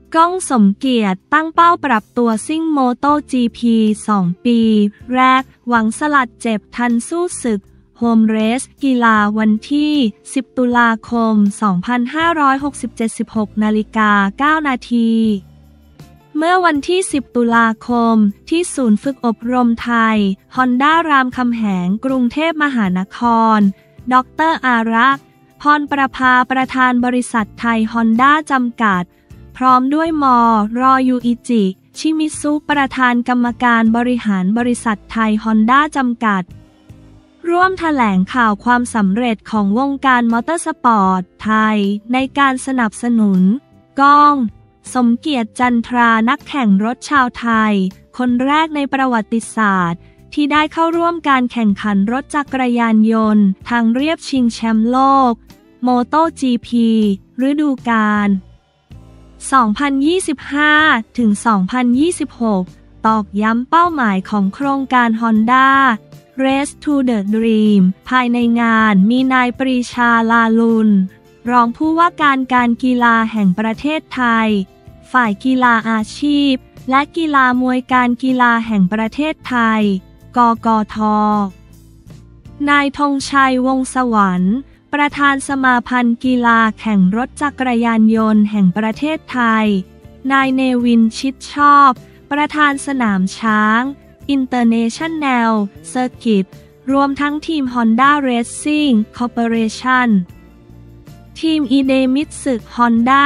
ก้องสมเกียรติตั้งเป้าปรับตัวซิ่งโมโต GP 2 ปีแรกหวังสลัดเจ็บทันสู้ศึกโฮมเรสกีฬาวันที่ 10 ตุลาคม 2567 16:09 น.เมื่อวันที่ 10 ตุลาคมที่ศูนย์ฝึกอบรมไทยฮอนด้ารามคำแหงกรุงเทพมหานครดร.อารักษ์พรประภาประธานบริษัทไทยฮอนด้าจำกัดพร้อมด้วยม.รอยูอิจิชิมิซุประธานกรรมการบริหารบริษัทไทยฮอนด้าจำกัดร่วมแถลงข่าวความสำเร็จของวงการมอเตอร์สปอร์ตไทยในการสนับสนุนก้องสมเกียรติจันทรานักแข่งรถชาวไทยคนแรกในประวัติศาสตร์ที่ได้เข้าร่วมการแข่งขันรถจักรยานยนต์ทางเรียบชิงแชมป์โลกโมโต GP ฤดูกาล 2025 ถึง 2026 ตอกย้ำเป้าหมายของโครงการ Honda Race to the Dream ภายในงานมีนายปรีชาลาลุนรองผู้ว่าการกีฬาแห่งประเทศไทยฝ่ายกีฬาอาชีพและกีฬามวยการกีฬาแห่งประเทศไทยกกท.นายธงชัยวงศ์สวรรค์ประธานสมาพันธ์กีฬาแข่งรถจักรยานยนต์แห่งประเทศไทยนายเนวินชิดชอบประธานสนามช้าง International Circuit รวมทั้งทีม Honda Racing Corporation ทีมอีเดมิตสึฮอนด้า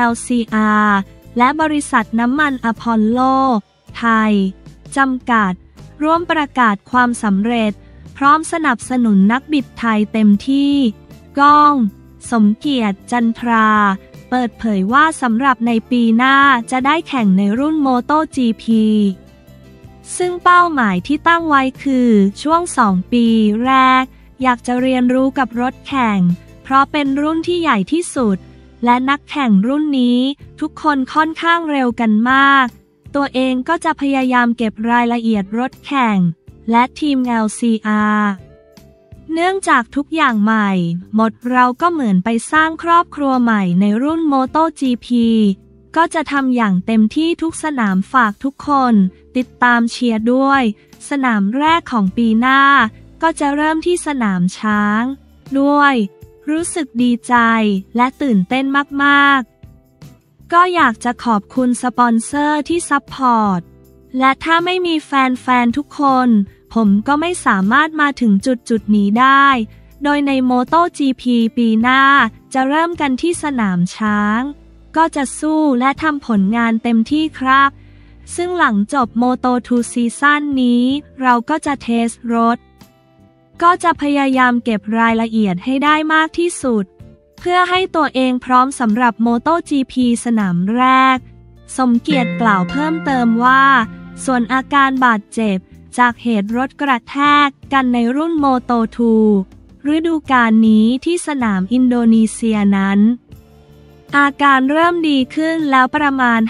LCR และบริษัทน้ำมันอพอลโลไทยจำกัดร่วมประกาศความสำเร็จพร้อมสนับสนุนนักบิดไทยเต็มที่ก้องสมเกียรติจันทราเปิดเผยว่าสำหรับในปีหน้าจะได้แข่งในรุ่นโมโต GP ซึ่งเป้าหมายที่ตั้งไว้คือช่วง2 ปีแรกอยากจะเรียนรู้กับรถแข่งเพราะเป็นรุ่นที่ใหญ่ที่สุดและนักแข่งรุ่นนี้ทุกคนค่อนข้างเร็วกันมากตัวเองก็จะพยายามเก็บรายละเอียดรถแข่งและทีม LCR เนื่องจากทุกอย่างใหม่หมดเราก็เหมือนไปสร้างครอบครัวใหม่ในรุ่น MotoGP ก็จะทำอย่างเต็มที่ทุกสนามฝากทุกคนติดตามเชียร์ด้วยสนามแรกของปีหน้าก็จะเริ่มที่สนามช้างด้วยรู้สึกดีใจและตื่นเต้นมากๆก็อยากจะขอบคุณสปอนเซอร์ที่ซัพพอร์ตและถ้าไม่มีแฟนๆทุกคนผมก็ไม่สามารถมาถึงจุดนี้ได้โดยใน MotoGP ปีหน้าจะเริ่มกันที่สนามช้างก็จะสู้และทำผลงานเต็มที่ครับซึ่งหลังจบ Moto2 ซีซั่นนี้เราก็จะเทสรถก็จะพยายามเก็บรายละเอียดให้ได้มากที่สุดเพื่อให้ตัวเองพร้อมสำหรับ MotoGP สนามแรกสมเกียรติกล่าวเพิ่มเติมว่าส่วนอาการบาดเจ็บจากเหตุรถกระแทกกันในรุ่น Moto2 ฤดูกาลนี้ที่สนามอินโดนีเซียนั้นอาการเริ่มดีขึ้นแล้วประมาณ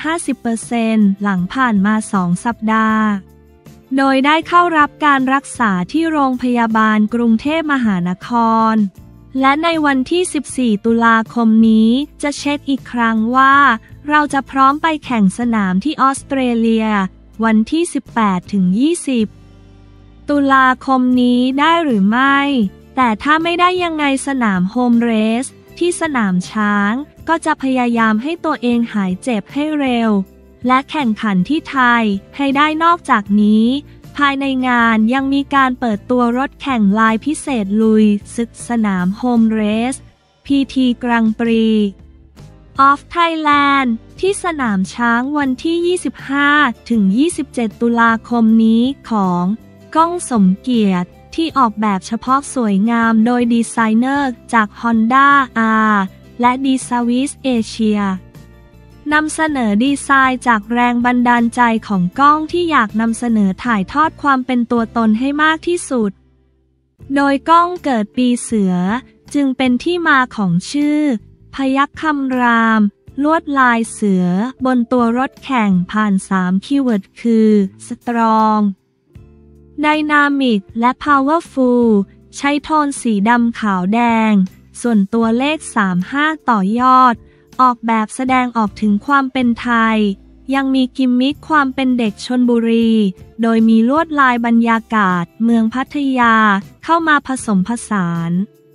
50% หลังผ่านมา2 สัปดาห์โดยได้เข้ารับการรักษาที่โรงพยาบาลกรุงเทพมหานครและในวันที่ 14 ตุลาคมนี้จะเช็คอีกครั้งว่าเราจะพร้อมไปแข่งสนามที่ออสเตรเลียวันที่ 18-20 ตุลาคมนี้ได้หรือไม่แต่ถ้าไม่ได้ยังไงสนามโฮมเรสที่สนามช้างก็จะพยายามให้ตัวเองหายเจ็บให้เร็วและแข่งขันที่ไทยให้ได้นอกจากนี้ภายในงานยังมีการเปิดตัวรถแข่งลายพิเศษลุยศึกสนามโฮมเรส PT กรังปรีof Thailand ที่สนามช้างวันที่ 25-27 ตุลาคมนี้ของก้องสมเกียรติที่ออกแบบเฉพาะสวยงามโดยดีไซเนอร์จาก Honda R และ D Service Asia นำเสนอดีไซน์จากแรงบันดาลใจของก้องที่อยากนำเสนอถ่ายทอดความเป็นตัวตนให้มากที่สุดโดยก้องเกิดปีเสือจึงเป็นที่มาของชื่อพยัคฆ์คำรามลวดลายเสือบนตัวรถแข่งผ่าน3คีย์เวิร์ดคือ Strong Dynamic และ Powerful ใช้โทนสีดำขาวแดงส่วนตัวเลข35ต่อยอดออกแบบแสดงออกถึงความเป็นไทยยังมีกิมมิคความเป็นเด็กชลบุรีโดยมีลวดลายบรรยากาศเมืองพัทยาเข้ามาผสมผสาน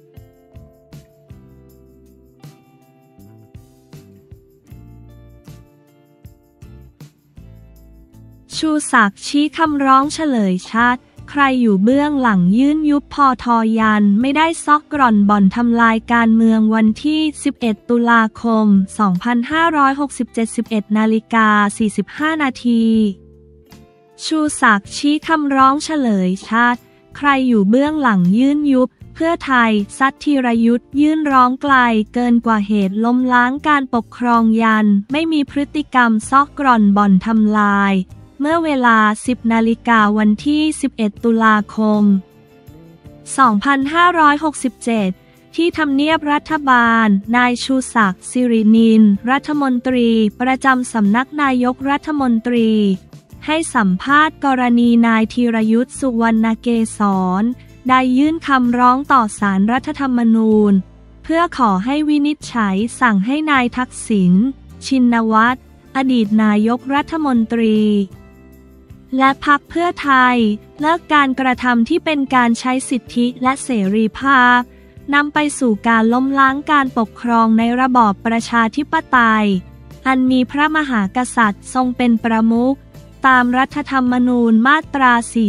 ชูศักดิ์ชี้คำร้องเฉลยชัดใครอยู่เบื้องหลังยื่นยุบพท.ยันไม่ได้ซอกกร่อนบ่อนทำลายการเมืองวันที่ 11 ตุลาคม 2567 11:45 นาทีชูศักดิ์ชี้คำร้องเฉลยชัดใครอยู่เบื้องหลังยื่นยุบเพื่อไทยซัดธีรยุทธยื่นร้องไกลเกินกว่าเหตุล้มล้างการปกครองยันไม่มีพฤติกรรมซอกกร่อนบ่อนทำลายเมื่อเวลา 10 นาฬิกาวันที่ 11 ตุลาคม 2567 ที่ทำเนียบรัฐบาลนายชูศักดิ์สิรินินรัฐมนตรีประจำสำนักนายกรัฐมนตรีให้สัมภาษณ์กรณีนายธีรยุทธสุวรรณเกษรได้ยื่นคำร้องต่อศาลรัฐธรรมนูญเพื่อขอให้วินิจฉัยสั่งให้นายทักษิณชินวัตรอดีตนายกรัฐมนตรีและพรรคเพื่อไทยเลิกการกระทำที่เป็นการใช้สิทธิและเสรีภาพนำไปสู่การล้มล้างการปกครองในระบอบประชาธิปไตยอันมีพระมหากษัตริย์ทรงเป็นประมุขตามรัฐธรรมนูญมาตรา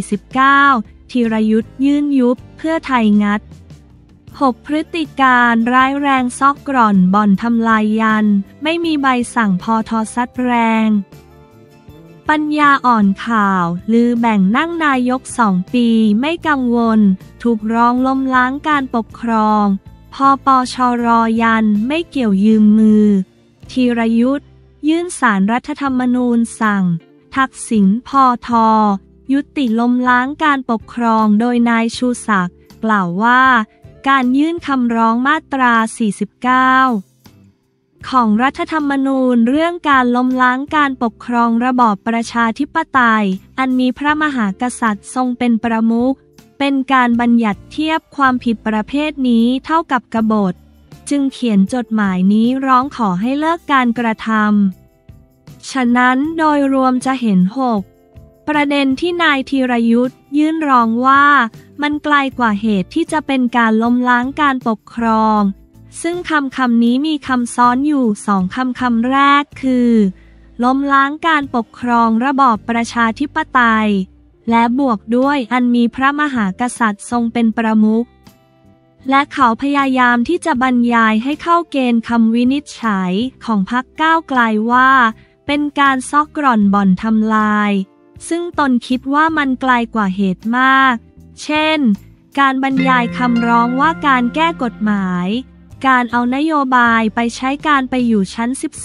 49 ธีรยุทธยื่นยุบเพื่อไทยงัด 6 พฤติการร้ายแรงซอกกร่อนบ่อนทำลายยันไม่มีใบสั่งพท.ซัดแรงปัญญาอ่อนข่าวลือแบ่งนั่งนายก2 ปีไม่กังวลถูกร้องล้มล้างการปกครองพปชร.ยันไม่เกี่ยวยืมมือธีรยุทธยื่นศาลรัฐธรรมนูญสั่งทักษิณพท.ยุติล้มล้างการปกครองโดยนายชูศักดิ์กล่าวว่าการยื่นคำร้องมาตรา 49ของรัฐธรรมนูญเรื่องการล้มล้างการปกครองระบอบประชาธิปไตยอันมีพระมหากษัตริย์ทรงเป็นประมุขเป็นการบัญญัติเทียบความผิดประเภทนี้เท่ากับกบฏจึงเขียนจดหมายนี้ร้องขอให้เลิกการกระทำฉะนั้นโดยรวมจะเห็น 6 ประเด็นที่นายธีรยุทธยื่นร้องว่ามันไกลกว่าเหตุที่จะเป็นการล้มล้างการปกครองซึ่งคำนี้มีคำซ้อนอยู่2คำแรกคือล้มล้างการปกครองระบอบประชาธิปไตยและบวกด้วยอันมีพระมหากษัตริย์ทรงเป็นประมุขและเขาพยายามที่จะบรรยายให้เข้าเกณฑ์คำวินิจฉัยของพรรคก้าวไกลว่าเป็นการซอกกร่อนบ่อนทำลายซึ่งตนคิดว่ามันไกลกว่าเหตุมากเช่นการบรรยายคำร้องว่าการแก้กฎหมายการเอานโยบายไปใช้การไปอยู่ชั้น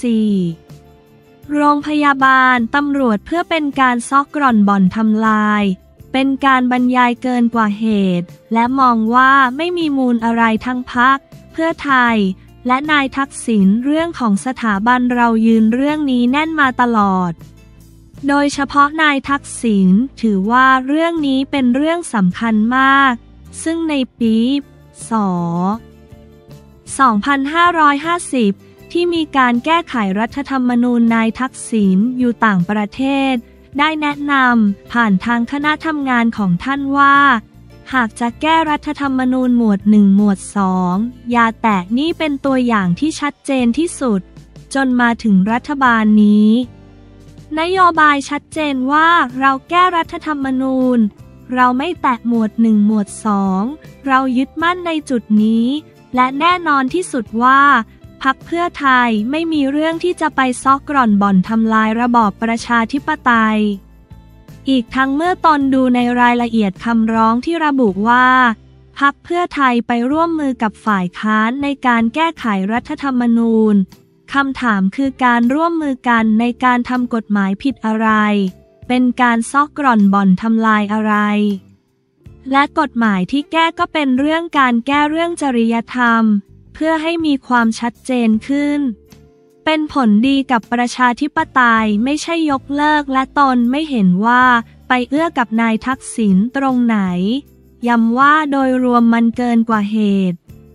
14 โรงพยาบาลตำรวจเพื่อเป็นการซอกกร่อนบ่อนทำลายเป็นการบรรยายเกินกว่าเหตุและมองว่าไม่มีมูลอะไรทั้งพรรคเพื่อไทยและนายทักษิณเรื่องของสถาบันเรายืนเรื่องนี้แน่นมาตลอดโดยเฉพาะนายทักษิณถือว่าเรื่องนี้เป็นเรื่องสำคัญมากซึ่งในปีศ. 2550 ที่มีการแก้ไขรัฐธรรมนูญนายทักษิณอยู่ต่างประเทศได้แนะนำผ่านทางคณะทำงานของท่านว่าหากจะแก้รัฐธรรมนูญหมวด 1 หมวด 2 อย่าแตะนี่เป็นตัวอย่างที่ชัดเจนที่สุดจนมาถึงรัฐบาลนี้นโยบายชัดเจนว่าเราแก้รัฐธรรมนูญเราไม่แตะหมวด 1 หมวด 2 เรายึดมั่นในจุดนี้และแน่นอนที่สุดว่าพรรคเพื่อไทยไม่มีเรื่องที่จะไปซอกกร่อนบ่อนทำลายระบอบประชาธิปไตยอีกทั้งเมื่อตนดูในรายละเอียดคำร้องที่ระบุว่าพรรคเพื่อไทยไปร่วมมือกับฝ่ายค้านในการแก้ไขรัฐธรรมนูญคำถามคือการร่วมมือกันในการทำกฎหมายผิดอะไรเป็นการซอกกร่อนบ่อนทำลายอะไรและกฎหมายที่แก้ก็เป็นเรื่องการแก้เรื่องจริยธรรมเพื่อให้มีความชัดเจนขึ้นเป็นผลดีกับประชาธิปไตยไม่ใช่ยกเลิกและตนไม่เห็นว่าไปเอื้อกับนายทักษิณตรงไหนย้ำว่าโดยรวมมันเกินกว่าเหตุ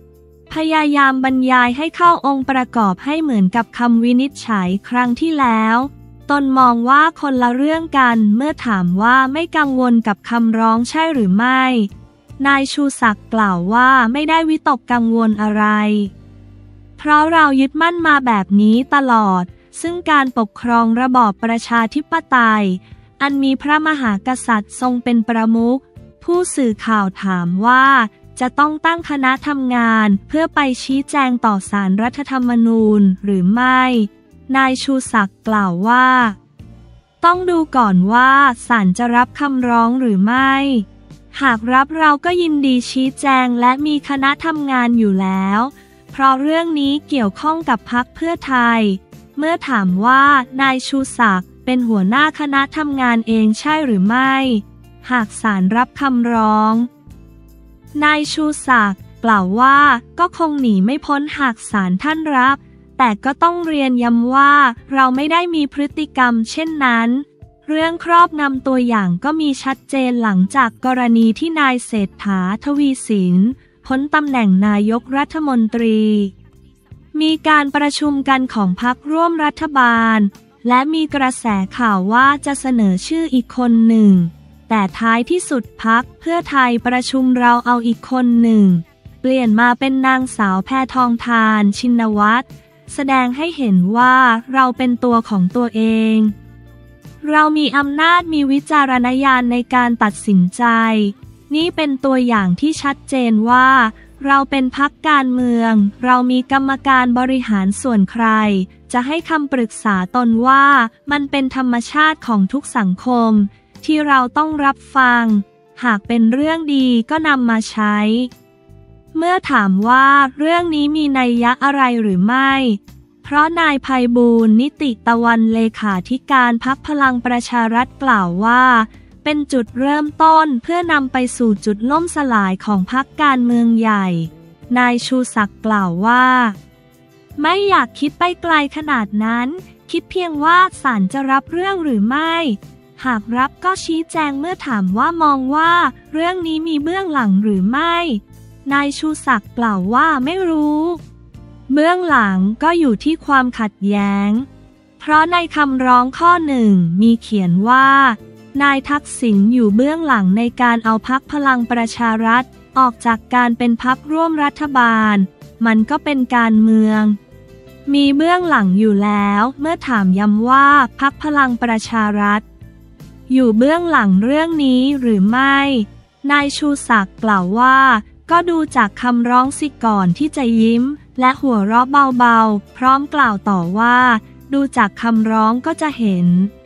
พยายามบรรยายให้เข้าองค์ประกอบให้เหมือนกับคำวินิจฉัยครั้งที่แล้วตนมองว่าคนละเรื่องกันเมื่อถามว่าไม่กังวลกับคำร้องใช่หรือไม่นายชูศักดิ์กล่าวว่าไม่ได้วิตกกังวลอะไรเพราะเรายึดมั่นมาแบบนี้ตลอดซึ่งการปกครองระบอบประชาธิปไตยอันมีพระมหากษัตริย์ทรงเป็นประมุขผู้สื่อข่าวถามว่าจะต้องตั้งคณะทำงานเพื่อไปชี้แจงต่อศาลรัฐธรรมนูญหรือไม่นายชูศักดิ์กล่าวว่าต้องดูก่อนว่าศาลจะรับคำร้องหรือไม่หากรับเราก็ยินดีชี้แจงและมีคณะทำงานอยู่แล้วเพราะเรื่องนี้เกี่ยวข้องกับพรรคเพื่อไทยเมื่อถามว่านายชูศักดิ์เป็นหัวหน้าคณะทำงานเองใช่หรือไม่หากศาลรับคำร้องนายชูศักดิ์กล่าวว่าก็คงหนีไม่พ้นหากศาลท่านรับแต่ก็ต้องเรียนย้ำว่าเราไม่ได้มีพฤติกรรมเช่นนั้นเรื่องครอบงำตัวอย่างก็มีชัดเจนหลังจากกรณีที่นายเศรษฐา ทวีสินพ้นตำแหน่งนายกรัฐมนตรีมีการประชุมกันของพรรคร่วมรัฐบาลและมีกระแสข่าวว่าจะเสนอชื่ออีกคนหนึ่งแต่ท้ายที่สุดพรรคเพื่อไทยประชุมเราเอาอีกคนหนึ่งเปลี่ยนมาเป็นนางสาวแพทองธารชินวัตรแสดงให้เห็นว่าเราเป็นตัวของตัวเองเรามีอำนาจมีวิจารณญาณในการตัดสินใจนี่เป็นตัวอย่างที่ชัดเจนว่าเราเป็นพรรคการเมืองเรามีกรรมการบริหารส่วนใครจะให้คำปรึกษาตนว่ามันเป็นธรรมชาติของทุกสังคมที่เราต้องรับฟังหากเป็นเรื่องดีก็นำมาใช้เมื่อถามว่าเรื่องนี้มีนัยยะอะไรหรือไม่เพราะนายไพบูลย์นิติตะวันเลขาธิการพรรคพลังประชารัฐกล่าวว่าเป็นจุดเริ่มต้นเพื่อนำไปสู่จุดล่มสลายของพรรคการเมืองใหญ่นายชูศักดิ์กล่าวว่าไม่อยากคิดไปไกลขนาดนั้นคิดเพียงว่าศาลจะรับเรื่องหรือไม่หากรับก็ชี้แจงเมื่อถามว่ามองว่าเรื่องนี้มีเบื้องหลังหรือไม่นายชูศักดิ์กล่าวว่าไม่รู้เบื้องหลังก็อยู่ที่ความขัดแย้งเพราะในคำร้องข้อหนึ่งมีเขียนว่านายทักษิณอยู่เบื้องหลังในการเอาพรรคพลังประชารัฐออกจากการเป็นพรรคร่วมรัฐบาลมันก็เป็นการเมืองมีเบื้องหลังอยู่แล้วเมื่อถามย้ำว่าพรรคพลังประชารัฐอยู่เบื้องหลังเรื่องนี้หรือไม่นายชูศักดิ์กล่าวว่าก็ดูจากคำร้องสิก่อนที่จะยิ้มและหัวเราะเบาๆพร้อมกล่าวต่อว่าดูจากคำร้องก็จะเห็น